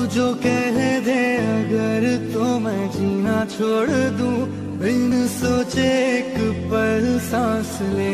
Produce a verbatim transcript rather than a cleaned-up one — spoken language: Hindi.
जो कह दे अगर तो मैं जीना छोड़ दूं, बिन सोचे एक पल सांस ले